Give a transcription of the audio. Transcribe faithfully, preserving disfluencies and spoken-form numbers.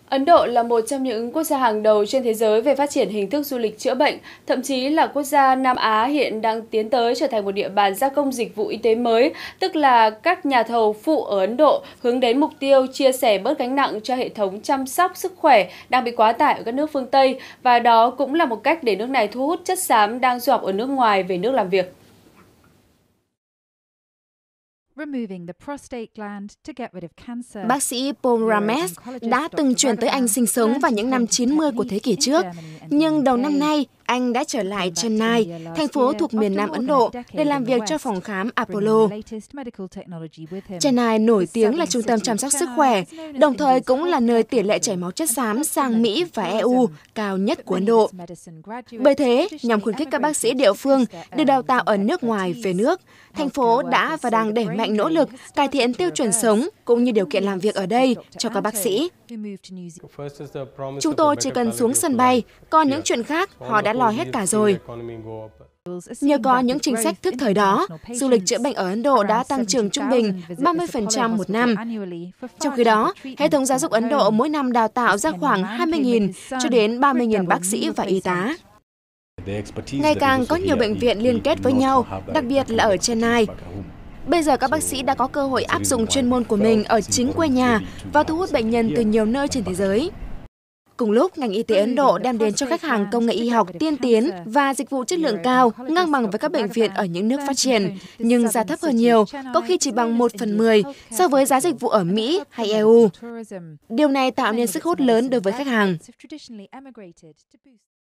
Ấn Độ là một trong những quốc gia hàng đầu trên thế giới về phát triển hình thức du lịch chữa bệnh, thậm chí là quốc gia Nam Á hiện đang tiến tới trở thành một địa bàn gia công dịch vụ y tế mới, tức là các nhà thầu phụ ở Ấn Độ hướng đến mục tiêu chia sẻ bớt gánh nặng cho hệ thống chăm sóc sức khỏe đang bị quá tải ở các nước phương Tây, và đó cũng là một cách để nước này thu hút chất xám đang du học ở nước ngoài về nước làm việc. Bác sĩ Paul Ramesh đã từng chuyển tới Anh sinh sống vào những năm chín mươi của thế kỷ trước, nhưng đầu năm nay, anh đã trở lại Chennai, thành phố thuộc miền Nam Ấn Độ, để làm việc cho phòng khám Apollo. Chennai nổi tiếng là trung tâm chăm sóc sức khỏe, đồng thời cũng là nơi tỷ lệ chảy máu chất xám sang Mỹ và e u cao nhất của Ấn Độ. Bởi thế, nhằm khuyến khích các bác sĩ địa phương được đào tạo ở nước ngoài về nước, thành phố đã và đang đẩy mạnh nỗ lực cải thiện tiêu chuẩn sống cũng như điều kiện làm việc ở đây cho các bác sĩ. Chúng tôi chỉ cần xuống sân bay, còn những chuyện khác họ đã lo hết cả rồi. Nhờ có những chính sách thức thời đó, du lịch chữa bệnh ở Ấn Độ đã tăng trưởng trung bình ba mươi phần trăm một năm. Trong khi đó, hệ thống giáo dục Ấn Độ mỗi năm đào tạo ra khoảng hai mươi nghìn cho đến ba mươi nghìn bác sĩ và y tá. Ngày càng có nhiều bệnh viện liên kết với nhau, đặc biệt là ở Chennai. Bây giờ các bác sĩ đã có cơ hội áp dụng chuyên môn của mình ở chính quê nhà và thu hút bệnh nhân từ nhiều nơi trên thế giới. Cùng lúc, ngành y tế Ấn Độ đem đến cho khách hàng công nghệ y học tiên tiến và dịch vụ chất lượng cao, ngang bằng với các bệnh viện ở những nước phát triển, nhưng giá thấp hơn nhiều, có khi chỉ bằng một phần mười so với giá dịch vụ ở Mỹ hay e u. Điều này tạo nên sức hút lớn đối với khách hàng.